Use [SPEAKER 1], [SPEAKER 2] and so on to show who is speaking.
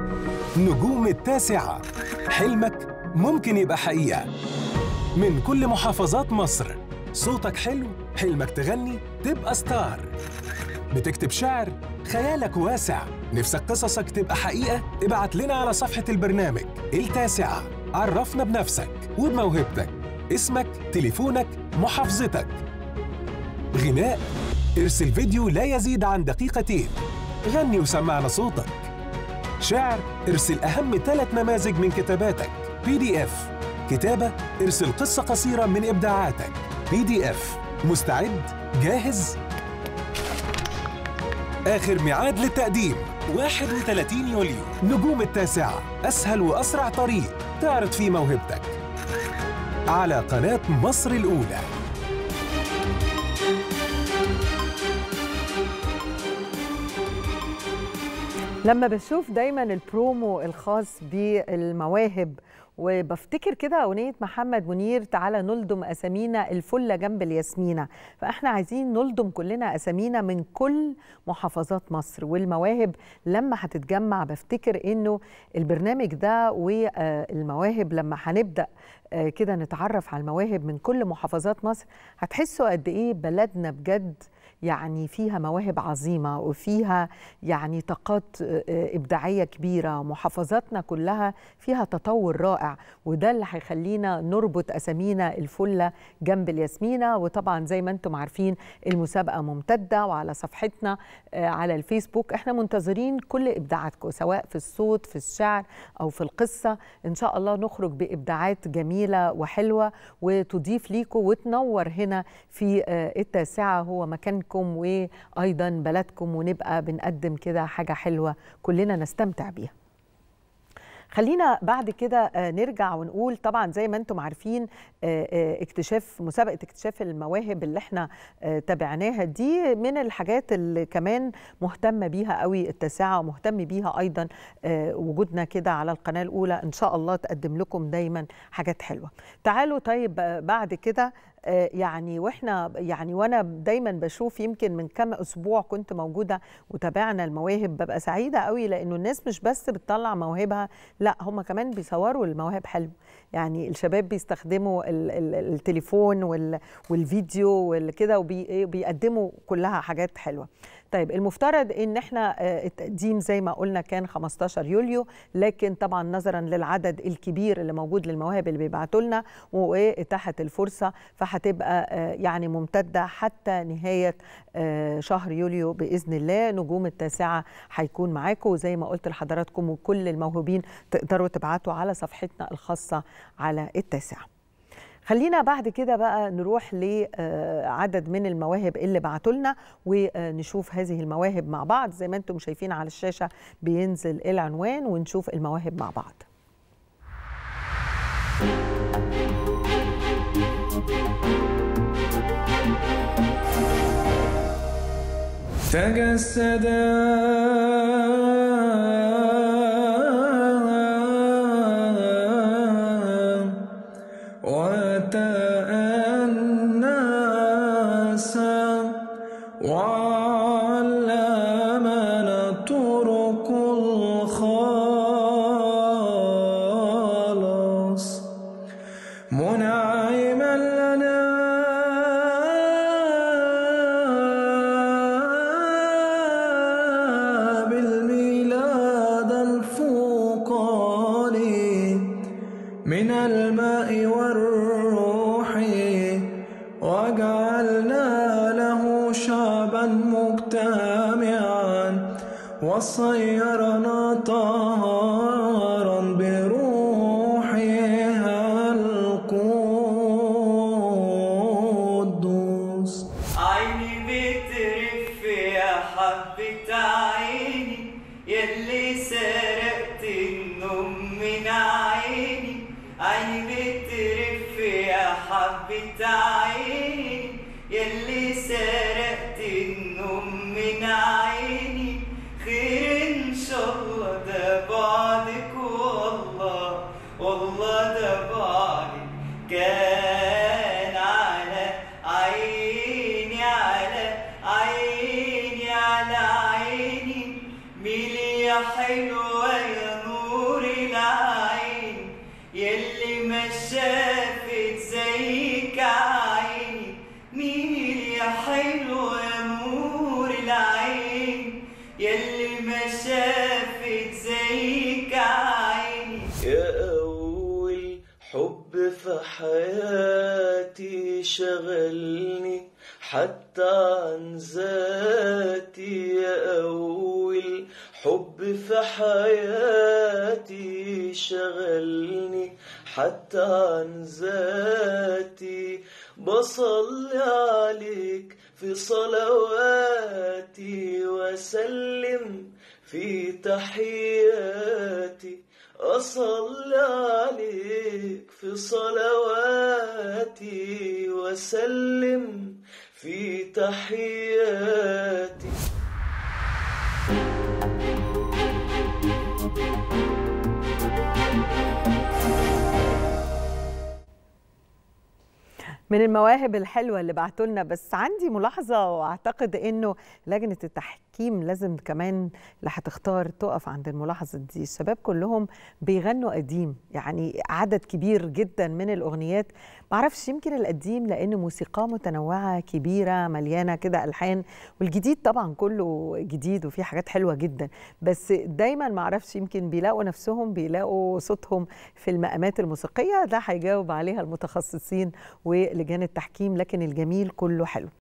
[SPEAKER 1] نجوم التاسعة، حلمك ممكن يبقى حقيقة. من كل محافظات مصر، صوتك حلو، حلمك تغني تبقى ستار. بتكتب شعر، خيالك واسع، نفسك قصصك تبقى حقيقة؟ ابعت لنا على صفحة البرنامج التاسعة. عرفنا بنفسك وبموهبتك، اسمك، تليفونك، محافظتك. غناء، ارسل فيديو لا يزيد عن دقيقتين، غني وسمعنا صوتك. شعر، ارسل أهم 3 نماذج من كتاباتك. PDF كتابة، ارسل قصة قصيرة من إبداعاتك. PDF مستعد؟ جاهز؟ آخر ميعاد للتقديم 31 يوليو. نجوم التاسعة، أسهل وأسرع طريق تعرض فيه موهبتك على قناة مصر الأولى.
[SPEAKER 2] لما بشوف دايما البرومو الخاص بالمواهب وبفتكر كده أغنية محمد منير تعالى نلضم أسامينا الفلة جنب الياسمينة، فإحنا عايزين نلضم كلنا أسامينا من كل محافظات مصر. والمواهب لما هتتجمع بفتكر إنه البرنامج ده والمواهب لما هنبدأ كده نتعرف على المواهب من كل محافظات مصر، هتحسوا قد إيه بلدنا بجد يعني فيها مواهب عظيمة وفيها يعني طاقات إبداعية كبيرة. محافظاتنا كلها فيها تطور رائع، وده اللي هيخلينا نربط أسامينا الفلة جنب الياسمينة. وطبعا زي ما انتم عارفين المسابقة ممتدة، وعلى صفحتنا على الفيسبوك احنا منتظرين كل إبداعاتكم، سواء في الصوت، في الشعر، أو في القصة. إن شاء الله نخرج بإبداعات جميلة وحلوة وتضيف ليكم وتنور هنا في التاسعة، هو مكانكم وأيضا بلدكم، ونبقى بنقدم كده حاجة حلوة كلنا نستمتع بيها. خلينا بعد كده نرجع ونقول طبعا زي ما انتم عارفين مسابقة اكتشاف المواهب اللي احنا تابعناها دي من الحاجات اللي كمان مهتمة بيها قوي التاسعة، ومهتم بيها ايضا وجودنا كده على القناة الأولى. ان شاء الله تقدم لكم دايما حاجات حلوة. تعالوا طيب بعد كده يعني وانا دايما بشوف، يمكن من كام اسبوع كنت موجوده وتابعنا المواهب، ببقى سعيده قوي لانه الناس مش بس بتطلع مواهبها، لا هم كمان بيصوروا المواهب حلو. يعني الشباب بيستخدموا التليفون والفيديو والكده وبيقدموا كلها حاجات حلوه. طيب المفترض ان احنا التقديم زي ما قلنا كان 15 يوليو، لكن طبعا نظرا للعدد الكبير اللي موجود للمواهب اللي بيبعتوا لنا واتاحه الفرصه، فهتبقى يعني ممتده حتى نهايه شهر يوليو باذن الله. نجوم التاسعه هيكون معاكم وزي ما قلت لحضراتكم، وكل الموهوبين تقدروا تبعتوا على صفحتنا الخاصه على التاسعه. خلينا بعد كده بقى نروح لعدد من المواهب اللي بعتوا لنا ونشوف هذه المواهب مع بعض. زي ما انتم شايفين على الشاشة بينزل العنوان ونشوف المواهب مع بعض.
[SPEAKER 3] تجسد وتأنس وعلمنا طرق الخلاص منعما لنا بالميلاد الفوقاني من الماء والروح، وجعلنا له شعبا مجتمعا وصيرنا طهارا بروحها القدوس.
[SPEAKER 4] عيني بترف يا حبة عيني يلي سرقت النوم من عيني، عيني بترف يا حبة عيني يلي سرقت النوم من عيني. خير ان شاء الله ده بعدك، والله والله ده بعدك كان على عيني على عيني على عيني. ميلي يا حلوة يا يلي ما شافت زيك عيني، مين يا حلو يا نور العين، يلي ما شافت زيك عيني.
[SPEAKER 5] يا أول حب في حياتي شغلني حتى عن ذاتي، يا أول حب في حياتي شغلني حتى عن ذاتي. بصلي عليك في صلواتي وسلم في تحياتي، أصلي عليك في صلواتي وسلم في تحياتي.
[SPEAKER 2] من المواهب الحلوة اللي بعتوا لنا. بس عندي ملاحظة واعتقد انه لجنة التحكيم لازم كمان اللي هتختار تقف عند الملاحظة دي. الشباب كلهم بيغنوا قديم، يعني عدد كبير جدا من الاغنيات. معرفش يمكن القديم لان موسيقى متنوعة كبيرة مليانة كده الحان، والجديد طبعا كله جديد وفي حاجات حلوة جدا، بس دايما معرفش يمكن بيلاقوا نفسهم بيلاقوا صوتهم في المقامات الموسيقية. ده هيجاوب عليها المتخصصين ولجان التحكيم، لكن الجميل كله حلو.